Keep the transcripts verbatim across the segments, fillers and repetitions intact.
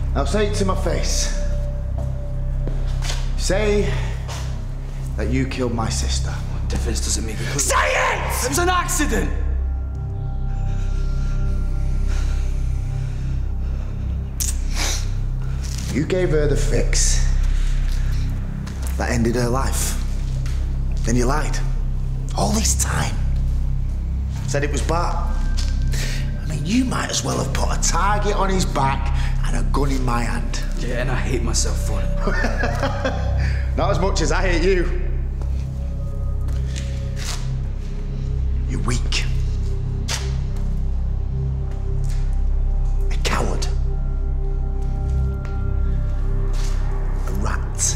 Now say it to my face. Say that you killed my sister. What difference does it make? Say it! It was an accident! You gave her the fix that ended her life. Then you lied. All this time. Said it was Bart. I mean, you might as well have put a target on his back and a gun in my hand. Yeah, and I hate myself for it. Not as much as I hate you. You're weak. A coward. A rat.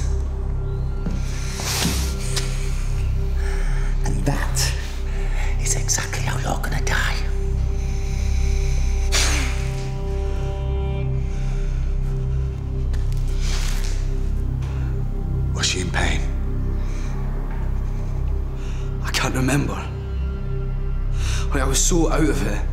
And that is exactly how you're gonna die. Was she in pain? I can't remember. Like, I was so out of it.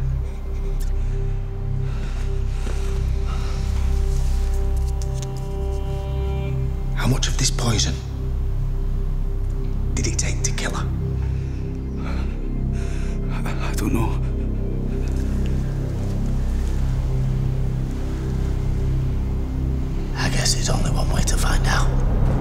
How much of this poison did it take to kill her? I, I don't know. I guess there's only one way to find out.